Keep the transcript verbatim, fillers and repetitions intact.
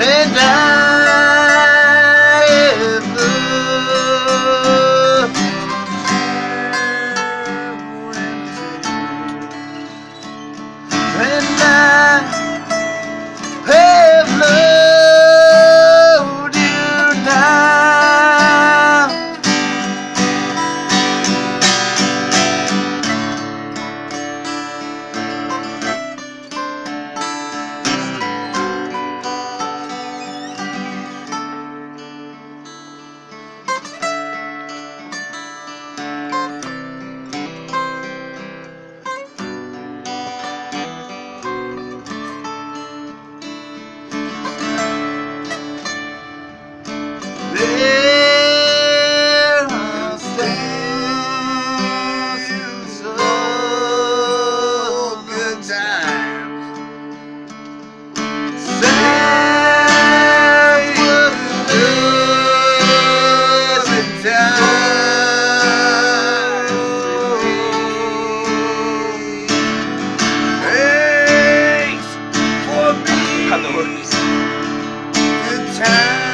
and I have loved you, and I have loved you now. There are still so good times. Sad was the time. Thanks for me. Good times.